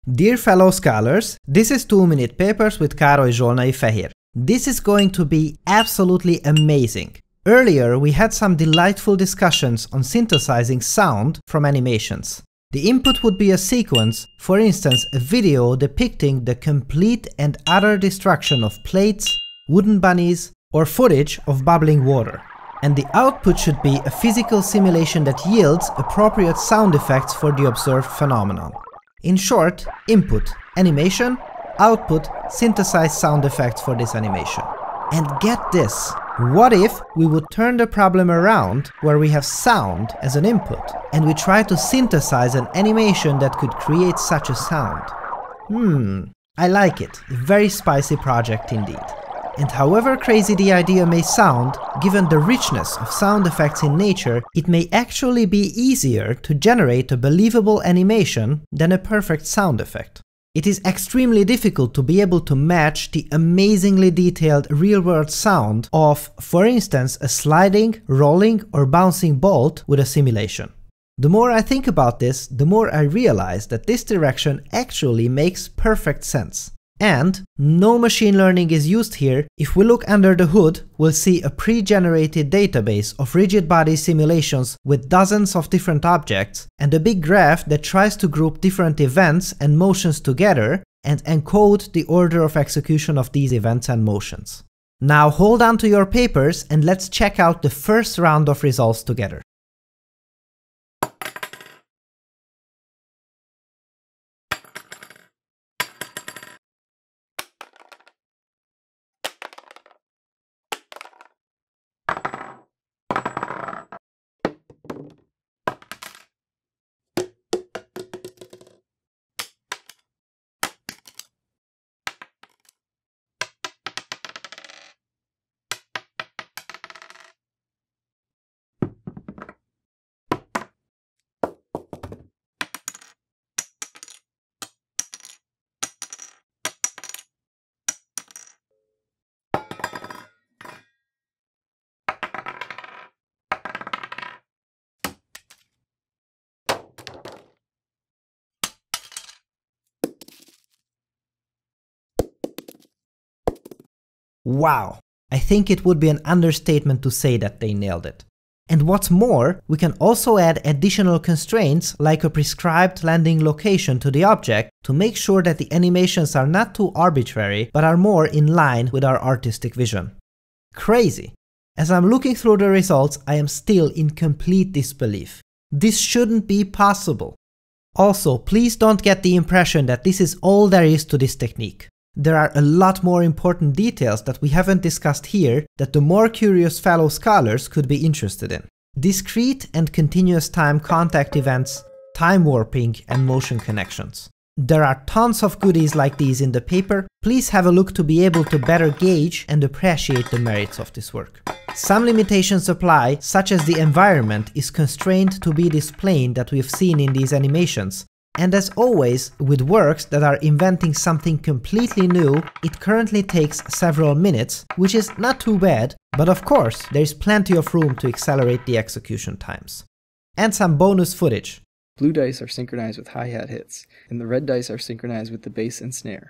Dear fellow scholars, this is 2-minute papers with Károly Zsolnai-Fehér. This is going to be absolutely amazing. Earlier we had some delightful discussions on synthesizing sound from animations. The input would be a sequence, for instance a video depicting the complete and utter destruction of plates, wooden bunnies, or footage of bubbling water. And the output should be a physical simulation that yields appropriate sound effects for the observed phenomenon. In short, input, animation, output, synthesized sound effects for this animation. And get this, what if we would turn the problem around where we have sound as an input and we try to synthesize an animation that could create such a sound? I like it, a very spicy project indeed. And however crazy the idea may sound, given the richness of sound effects in nature, it may actually be easier to generate a believable animation than a perfect sound effect. It is extremely difficult to be able to match the amazingly detailed real-world sound of, for instance, a sliding, rolling, or bouncing bolt with a simulation. The more I think about this, the more I realize that this direction actually makes perfect sense. And no machine learning is used here. If we look under the hood, we'll see a pre-generated database of rigid body simulations with dozens of different objects, and a big graph that tries to group different events and motions together and encode the order of execution of these events and motions. Now hold on to your papers and let's check out the first round of results together. Wow! I think it would be an understatement to say that they nailed it. And what's more, we can also add additional constraints like a prescribed landing location to the object to make sure that the animations are not too arbitrary but are more in line with our artistic vision. Crazy! As I'm looking through the results, I am still in complete disbelief. This shouldn't be possible. Also, please don't get the impression that this is all there is to this technique. There are a lot more important details that we haven't discussed here that the more curious fellow scholars could be interested in. Discrete and continuous time contact events, time warping, and motion connections. There are tons of goodies like these in the paper. Please have a look to be able to better gauge and appreciate the merits of this work. Some limitations apply, such as the environment is constrained to be this plane that we've seen in these animations. And as always, with works that are inventing something completely new, it currently takes several minutes, which is not too bad, but of course, there's plenty of room to accelerate the execution times. And some bonus footage. Blue dice are synchronized with hi-hat hits, and the red dice are synchronized with the bass and snare.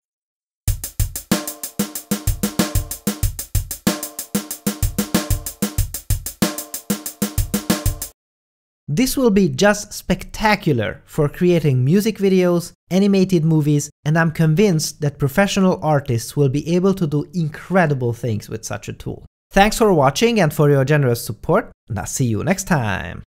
This will be just spectacular for creating music videos, animated movies, and I'm convinced that professional artists will be able to do incredible things with such a tool. Thanks for watching and for your generous support, and I'll see you next time!